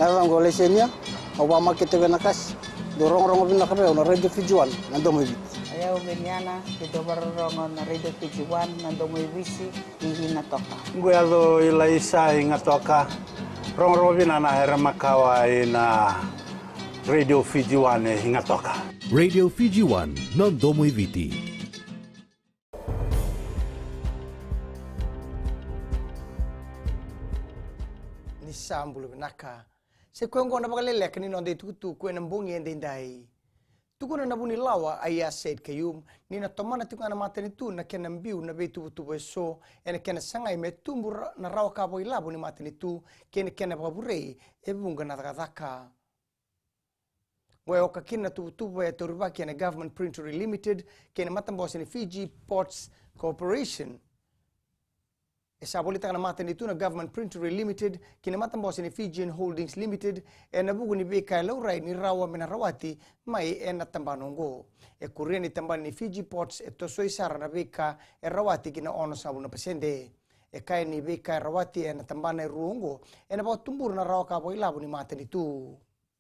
na ngole senia Obama kitega nakas dorong-rong binakabe na radio Fijuan nandomo bit ayaw benyana kidobarong na radio Fijuan nandomo bisi ihinatoka nguelo ilaisa ingatoka rong-rong binana era makawa ina radio Fijuan ingatoka Radio Fijuan nandomo viti ni sambulu binaka se kwengo na bagalele kani nonde tutu kwen mbongi ende ndai tukuna na buni lawa aya said kayum ni na tomana tukana matani tu na kena mbiu na betu tu so ene kena sangai metumbu na rawa ka boy labu ni matani tu kena babure e bunga na takataka we okakina tu ya toruba kena government printer limited kena matambosi ni Fiji Ports Corporation esa bolita na matani tu na government printer limited kina matambosi ni Fijian Holdings Limited na bugu ni beka laurai ni rawa menarawati mai na tambanongo kuria ni tambani ni Fiji Ports tosoi sara na beka rawati kina ono sabu na pasende kai ni beka rawati na tambana ruongo na ba tumbur na rawa ka boy labu ni matani tu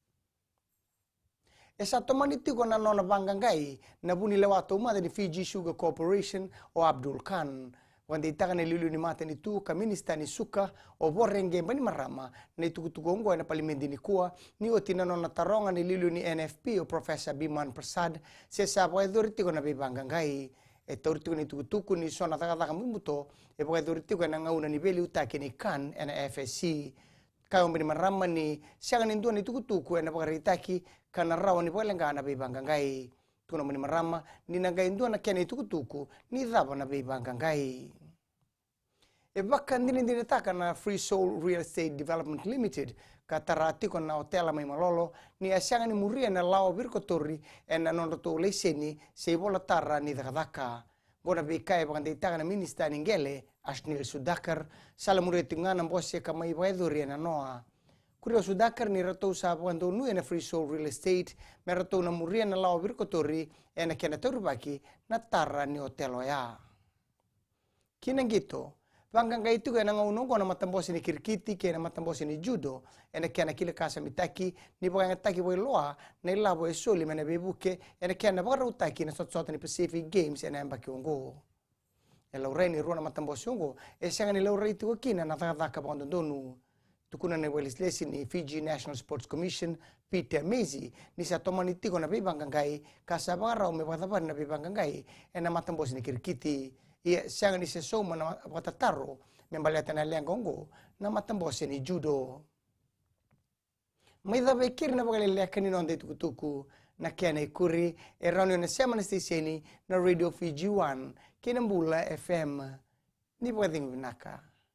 esa tomani tiko na nona bangangai na buni lewato umada ni Fiji Sugar Corporation o Abdul Khan wanda itaka na lilu ni matani tu ka minista ni suka o borrenge bani marama na itukutugongo na palimendi ni kuwa ni otina nona taronga ni lilu ni NFP o Professor Biman Prasad se sabo edoriti na bebangangai etoriti ni tukutuku ni sona taka mumuto e bo edoriti na ngauna ni beli utake ni kan na FSC kayo bani marama ni sianga ni ndua ni tukutuku na bagaritaki kana rawa ni bolenga na bebangangai tuna mani marama ni nangai ndua na kene tukutuku ni dhaba na bebangangai baka ndini taka na Free Soul Real Estate Development Limited katarati ko na hotel mai malolo ni asyanga ni muria na lao birkotori na nondo leseni se bola tarra ni dakadaka bona bekai baka taka na minister ningele Ashnil Sudakar sala muria tingana mbose kama ibaidori na noa kurio Sudakar ni rato sa bando nu na Free Soul Real Estate merato na muria na lao birkotori na kena turbaki na tarra ni hotel ya kinangito Bangangai itu kena ngaunong na matambosi ni kirkiti kena matambosi ni judo ena kena kile kasa mitaki ni banga taki boy loa na labo e soli mena bebuke ena kena baga utaki na sot ni Pacific Games ena mbaki ongo ela ureni rona matambosi ongo e sanga ni laurei tu kina na taka bondo donu tukuna ne legislation ni Fiji National Sports Commission Peter Mezi ni sa tomani tiko na bebangangai kasa baga me bada na bebangangai ena matambosi ni kirkiti ia siang ni se soma na watataro membaleta na lengongo na matambosi ni judo maida bekir na bagale lekani nonde tukutuku na kene kuri erano na semana stiseni na Radio Fiji 1 Kinambula FM ni pwedeng binaka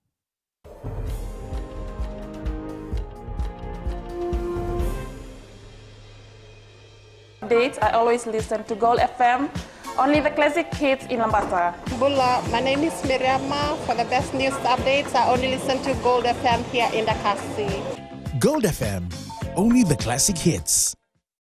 Updates, I always listen to Gold FM. Only the classic hits in Lambata. Bula, my name is Miriama. For the best news updates, I only listen to Gold FM here in Dakasi. Gold FM, only the classic hits.